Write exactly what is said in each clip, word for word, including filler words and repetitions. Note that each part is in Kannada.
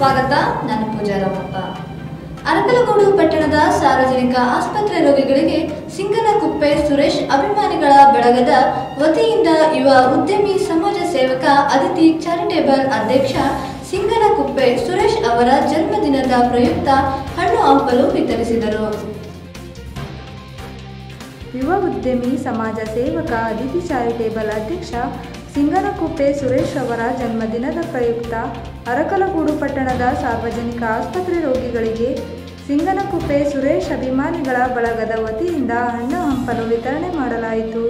ಸ್ವಾಗತ. ನಾನು ಪೂಜಾ ರಾಮಪ್ಪ. ಅರಕಲಗೂಡು ಪಟ್ಟಣದ ಸಾರ್ವಜನಿಕ ಆಸ್ಪತ್ರೆ ರೋಗಿಗಳಿಗೆ ಸಿಂಗನಕುಪ್ಪೆ ಸುರೇಶ್ ಅಭಿಮಾನಿಗಳ ಬಳಗದ ವತಿಯಿಂದ ಯುವ ಉದ್ಯಮಿ ಸಮಾಜ ಸೇವಕ ಅದಿತಿ ಚಾರಿಟೇಬಲ್ ಅಧ್ಯಕ್ಷ ಸಿಂಗನಕುಪ್ಪೆ ಸುರೇಶ್ ಅವರ ಜನ್ಮದಿನದ ಪ್ರಯುಕ್ತ ಹಣ್ಣು ಹಂಪಲು ವಿತರಿಸಿದರು. ಯುವ ಉದ್ಯಮಿ ಸಮಾಜ ಸೇವಕ ಅದಿತಿ ಚಾರಿಟೇಬಲ್ ಅಧ್ಯಕ್ಷ ಸಿಂಗನಕುಪ್ಪೆ ಸುರೇಶ್ ಅವರ ಜನ್ಮದಿನದ ಪ್ರಯುಕ್ತ ಅರಕಲಗೂಡು ಪಟ್ಟಣದ ಸಾರ್ವಜನಿಕ ಆಸ್ಪತ್ರೆ ರೋಗಿಗಳಿಗೆ ಸಿಂಗನಕುಪ್ಪೆ ಸುರೇಶ್ ಅಭಿಮಾನಿಗಳ ಬಳಗದ ವತಿಯಿಂದ ಹಣ್ಣು ಹಂಪಲು ವಿತರಣೆ ಮಾಡಲಾಯಿತು.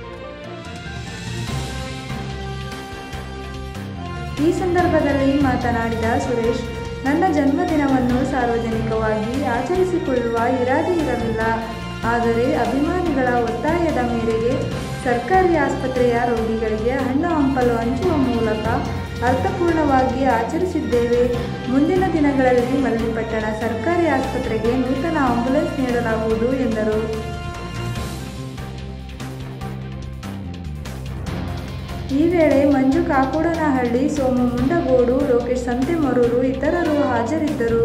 ಈ ಸಂದರ್ಭದಲ್ಲಿ ಮಾತನಾಡಿದ ಸುರೇಶ್, ನನ್ನ ಜನ್ಮದಿನವನ್ನು ಸಾರ್ವಜನಿಕವಾಗಿ ಆಚರಿಸಿಕೊಳ್ಳುವ ಇರಾದೆ ಇರಲಿಲ್ಲ. ಆದರೆ ಅಭಿಮಾನಿಗಳ ಒತ್ತಾಯದ ಮೇರೆಗೆ ಸರ್ಕಾರಿ ಆಸ್ಪತ್ರೆಯ ರೋಗಿಗಳಿಗೆ ಹಣ್ಣು ಹಂಪಲು ಹಂಚುವ ಮೂಲಕ ಅರ್ಥಪೂರ್ಣವಾಗಿ ಆಚರಿಸಿದ್ದೇವೆ. ಮುಂದಿನ ದಿನಗಳಲ್ಲಿ ಮಲ್ಲಿಪಟ್ಟಣ ಸರ್ಕಾರಿ ಆಸ್ಪತ್ರೆಗೆ ನೂತನ ಆಂಬ್ಯುಲೆನ್ಸ್ ನೀಡಲಾಗುವುದು ಎಂದರು. ಈ ವೇಳೆ ಮಂಜು ಕಾಕೂಡನಹಳ್ಳಿ, ಸೋಮು ಮುಂಡಗೋಡು, ಲೋಕೇಶ್ ಸಂತೆಮರೂರು ಇತರರು ಹಾಜರಿದ್ದರು.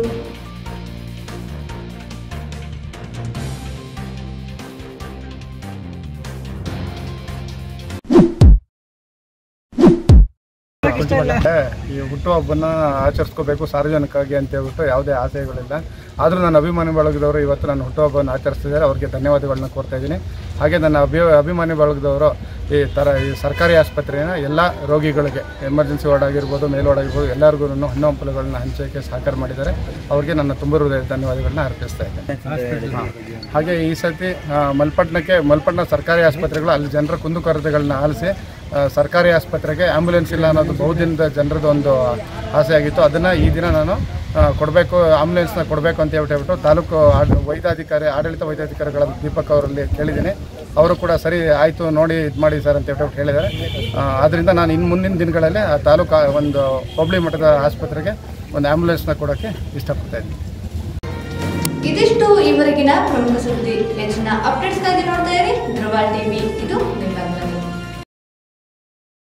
ಈ ಹುಟ್ಟುಹಬ್ಬನ ಆಚರಿಸ್ಕೋಬೇಕು ಸಾರ್ವಜನಿಕವಾಗಿ ಅಂತ ಹೇಳ್ಬಿಟ್ಟು ಯಾವುದೇ ಆಸೆಗಳಿಲ್ಲ. ಆದರೂ ನನ್ನ ಅಭಿಮಾನಿ ಬಳಗದವರು ಇವತ್ತು ನನ್ನ ಹುಟ್ಟುಹಬ್ಬವನ್ನು ಆಚರಿಸ್ತಿದ್ದಾರೆ. ಅವರಿಗೆ ಧನ್ಯವಾದಗಳನ್ನ ಕೋರ್ತಾ ಇದ್ದೀನಿ. ಹಾಗೆ ನನ್ನ ಅಭಿ ಅಭಿಮಾನಿ ಬಳಗದವರು ಈ ಥರ ಈ ಸರ್ಕಾರಿ ಆಸ್ಪತ್ರೆಯ ಎಲ್ಲ ರೋಗಿಗಳಿಗೆ ಎಮರ್ಜೆನ್ಸಿ ವಾರ್ಡ್ ಆಗಿರ್ಬೋದು, ಮೇಲ್ ವಾರ್ಡ್ ಆಗಿರ್ಬೋದು, ಎಲ್ಲರಿಗೂ ಹಣ್ಣು ಹಂಪಲುಗಳನ್ನ ಹಂಚೋಕ್ಕೆ ಸಹಕಾರ ಮಾಡಿದ್ದಾರೆ. ಅವರಿಗೆ ನನ್ನ ತುಂಬ ಹೃದಯದ ಧನ್ಯವಾದಗಳನ್ನ ಅರ್ಪಿಸ್ತಾ ಇದ್ದೇನೆ. ಹಾಗೆ ಈ ಸತಿ ಮಲ್ಪಟ್ಟಣಕ್ಕೆ ಮಲ್ಪಟ್ಟಣ ಸರ್ಕಾರಿ ಆಸ್ಪತ್ರೆಗಳು ಅಲ್ಲಿ ಜನರ ಕುಂದುಕೊರತೆಗಳನ್ನ ಆಲಿಸಿ ಸರ್ಕಾರಿ ಆಸ್ಪತ್ರೆಗೆ ಆ್ಯಂಬುಲೆನ್ಸ್ ಇಲ್ಲ ಅನ್ನೋದು ಬಹುದಿನದ ಜನರದ್ದು ಒಂದು ಆಸೆ ಆಗಿತ್ತು. ಅದನ್ನು ಈ ದಿನ ನಾನು ಕೊಡಬೇಕು, ಆಂಬುಲೆನ್ಸ್ನ ಕೊಡಬೇಕು ಅಂತ ಹೇಳ್ಬಿಟ್ಟು ತಾಲೂಕು ವೈದ್ಯಾಧಿಕಾರಿ ಆಡಳಿತ ವೈದ್ಯಾಧಿಕಾರಿಗಳ ದೀಪಕ್ ಅವರಲ್ಲಿ ಕೇಳಿದ್ದೀನಿ. ಅವರು ಕೂಡ ಸರಿ ಆಯಿತು ನೋಡಿ ಇದು ಮಾಡಿ ಸರ್ ಅಂತ ಹೇಳ್ಬಿಟ್ಟು ಹೇಳಿದ್ದಾರೆ. ಆದ್ದರಿಂದ ನಾನು ಇನ್ನು ಮುಂದಿನ ದಿನಗಳಲ್ಲಿ ಆ ತಾಲೂಕು ಒಂದು ಹೋಬಳಿ ಮಟ್ಟದ ಆಸ್ಪತ್ರೆಗೆ ಒಂದು ಆ್ಯಂಬುಲೆನ್ಸ್ನ ಕೊಡೋಕ್ಕೆ ಇಷ್ಟಪಡ್ತಾ ಇದ್ದೀನಿ. ಇದಿಷ್ಟು ಈವರೆಗಿನ ಪ್ರಮುಖ ಸುದ್ದಿ. ಹೆಚ್ಚಿನ ಅಪ್ಡೇಟ್ಸ್ಗಾಗಿ ನೋಡ್ತಾ ಇರಿ ಧ್ರುವ ಟಿವಿ. ಇದು ನಿಮ್ಮ